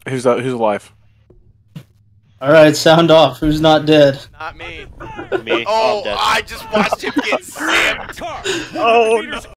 Who's alive? Alright, sound off. Who's not dead? Not me. Me. Oh, I'm dead. I just watched him get slammed. Oh no.